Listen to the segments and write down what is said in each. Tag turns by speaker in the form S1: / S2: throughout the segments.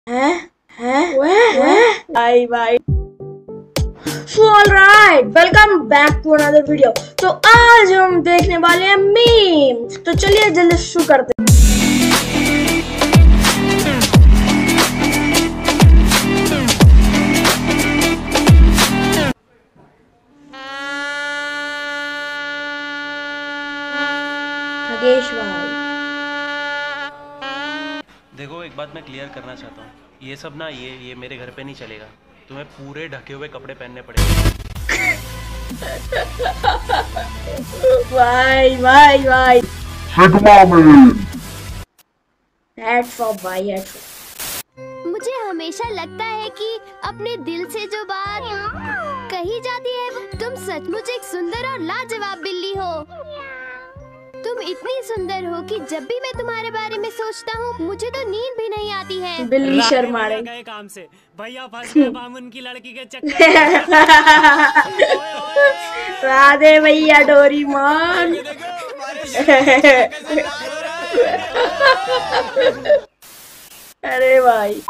S1: Bye bye. So alright, welcome back to another video। तो आज हम देखने वाले हैं मीम। तो चलिए जल्दी शुरू करते हैं। खगेश भाई,
S2: देखो एक बात मैं क्लियर करना चाहता हूँ, ये सब ना ये मेरे घर पे नहीं चलेगा। तुम्हें पूरे ढके हुए कपड़े पहनने पड़ेंगे।
S1: भाई भाई भाई
S3: मुझे हमेशा लगता है कि अपने दिल से जो बात कही जाती है, तुम सचमुच एक सुंदर और लाजवाब बिल्ली हो। तुम इतनी सुंदर हो कि जब भी मैं तुम्हारे बारे में सोचता हूँ मुझे तो नींद भी नहीं आती है।
S1: बिल्ली शर्मा रही
S4: गए काम से, भैया फंस गए बामुन की लड़की के चक्कर।
S1: राधे भैया डोरीमोन। अरे भाई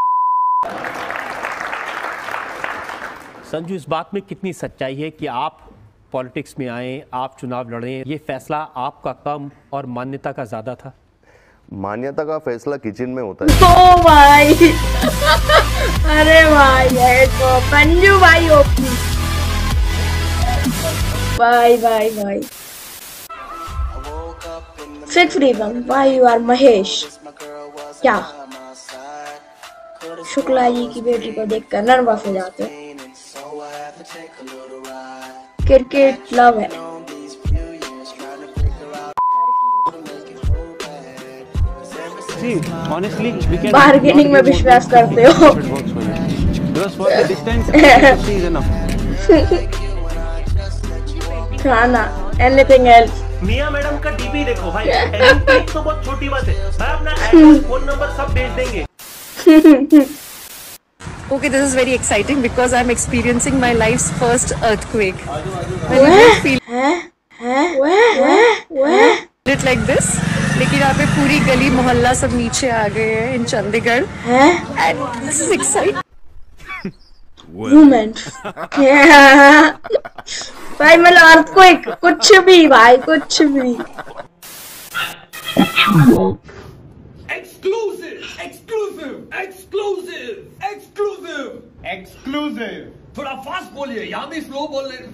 S5: संजू, इस बात में कितनी सच्चाई है कि आप पॉलिटिक्स में आए, आप चुनाव लड़े, ये फैसला आपका कम और मान्यता का ज्यादा था?
S6: मान्यता का फैसला किचन में होता है।
S1: ओ भाई अरे भाई तो पंजू भाई ओपी। भाई भाई भाई सिक्स फ्रीडम। भाई यू आर महेश। क्या शुक्ला जी की बेटी को देखकर नर्वस हो जाते। क्रिकेट लव है। बार्गेनिंग में विश्वास करते हो। खाना एनीथिंग एल्स।
S2: मियां मैडम का डीपी देखो भाई, तो बहुत छोटी बात है भाई, अपना एड्रेस फोन नंबर सब भेज देंगे।
S7: Okay, this is very exciting because I'm experiencing my life's first earthquake. It like this, लेकिन यहाँ पे पूरी गली मोहल्ला सब नीचे आ गए हैं in Chandigarh. And this is exciting.
S1: Women भाई मतलब अर्थक्वेक कुछ भी भाई कुछ भी।
S8: एक्सक्लूसिव थोड़ा फास्ट बोलिए, यहाँ भी स्लो बोल रहे हैं।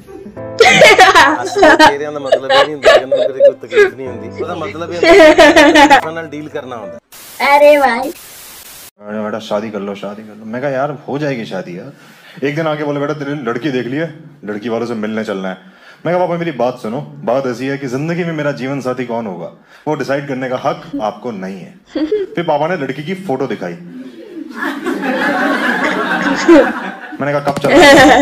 S6: तेरे अंदर मतलब ये नहीं होता कि अंदर कोई तकलीफ नहीं होती, उसका मतलब ये पर्सनल डील करना होता है।
S1: अरे भाई
S9: बेटा शादी कर लो, शादी कर लो। मैं कहा यार हो जाएगी शादी यार। एक दिन आके बोले बेटा तेरे लड़की देख लिया, लड़की वालों से मिलने चलना है। मैं कहा पापा मेरी बात सुनो, बात ऐसी है कि जिंदगी में मेरा जीवन साथी कौन होगा वो डिसाइड करने का हक आपको नहीं है। फिर पापा ने लड़की की फोटो दिखाई। मैंने कहा कब चला?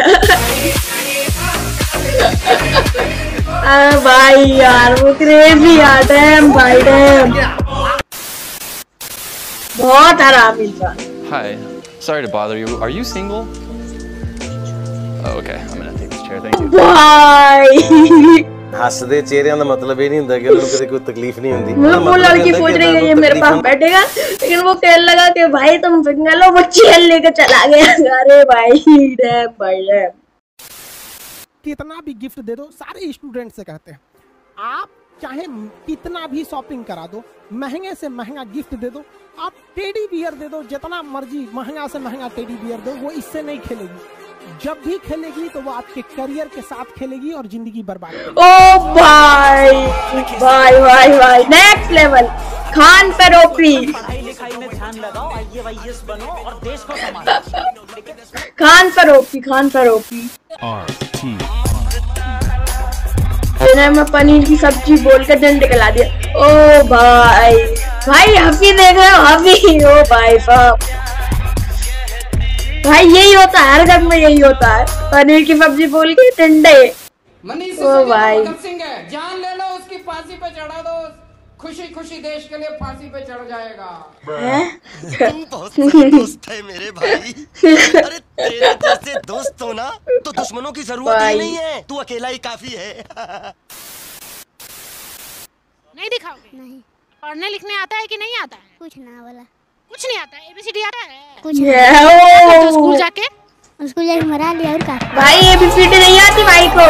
S1: भाई यार वो क्रेजी यार, डैम भाई डैम बहुत हरामी था।
S10: Hi, sorry to bother you. Are you single? Oh, okay, I'm gonna take this chair. Thank you.
S1: भाई
S6: हंसदे चेहरिਆਂ ਦਾ मतलब ये नहीं होता कि उनको कोई तकलीफ नहीं होती।
S1: वो लड़की सोच रही है ये मेरे पास बैठेगा, लेकिन वो कहने लगा कि भाई तुम सिंगल हो, वो चेयर लेकर चला गया। अरे भाई डैम भाई डैम।
S11: कितना भी गिफ्ट दे दो, सारे स्टूडेंट से कहते हैं आप चाहे कितना भी शॉपिंग करा दो, महंगे से महंगा गिफ्ट दे दो, आप टेडी बियर दे दो, जितना मर्जी महंगा से महंगा टेडी बियर दो, वो इससे नहीं खेलेगी। जब भी खेलेगी तो वो आपके करियर के साथ खेलेगी और जिंदगी बर्बाद करेगी।
S1: ओ भाई भाई भाई भाई नेक्स्ट लेवल। खान पर ओपी।
S4: पढ़ाई लिखाई में ध्यान लगाओ, IAS बनो और देश को संभालो।
S1: खान पर ओपी, खान पर ओपी। मैं पनीर की सब्जी बोलकर डंडे खिला दिया। ओ भाई भाई हफी देख रहे हो, हफी। ओ भाई साहब भाई यही होता है, हर घर में यही होता है, पनीर की सब्जी बोल के डंडे। ओ भाई
S8: जान ले लो उसकी, फांसी पे चढ़ा दो, खुशी खुशी देश के लिए फांसी पे चढ़ जाएगा।
S12: तुम बहुत सही दोस्त है मेरे भाई। अरे तेरे जैसे दोस्त हो ना तो दुश्मनों की जरूरत ही नहीं है, तू अकेला ही काफी है।
S13: नहीं दिखाओगे? नहीं। पढ़ने लिखने आता है कि नहीं आता है?
S3: कुछ ना वाला।
S13: कुछ नहीं आता, ABCD आता है
S1: कुछ नहीं।
S13: तो स्कूल जाके
S3: मरा लिया और का
S1: भाई ABCD नहीं आती भाई को।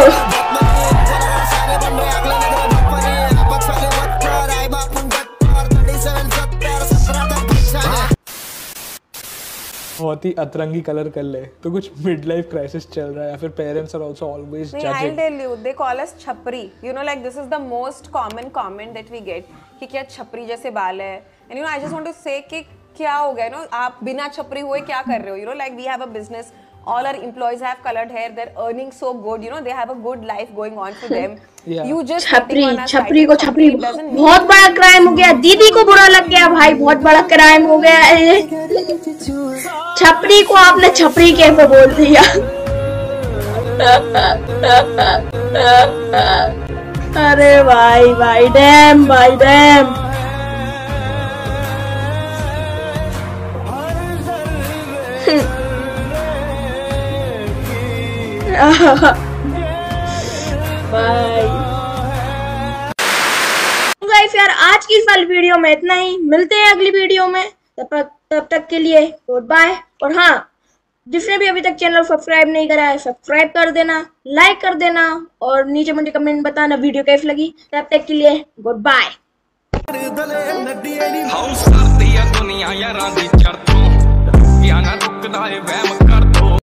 S14: बहुत ही अतरंगी कलर कर ले तो कुछ मिड लाइफ क्राइसिस चल रहा है या फिर parents are also always judging.
S7: I'll tell you, they call us छपरी, you know, like this is the most common comment that we get कि क्या छपरी जैसे बाल है, and you know I just want to say कि क्या हो गया, you know, आप बिना छपरी हुए क्या कर रहे हो, you know, like we have a business, all our employees have colored hair, they're earning so good, you know, they have a good life going on for them. You just
S1: छपरी को छपरी बहुत बड़ा क्राइम हो गया, दीदी को बुरा लग गया भाई, बहुत बड़ा क्राइम हो गया। छपरी को आपने छपरी के पे बोल दिया। अरे भाई डैम भाई डैम। गाइस यार आज की इस वाली वीडियो में इतना ही, मिलते हैं अगली वीडियो में, तब तक के लिए गुड बाय। और हाँ, जिसने भी अभी तक चैनल सब्सक्राइब नहीं करा है सब्सक्राइब कर देना, लाइक कर देना और नीचे मुझे कमेंट बताना वीडियो कैसी लगी। तब तक के लिए गुड बाय।
S15: दुनिया यारां दी चढ़ तो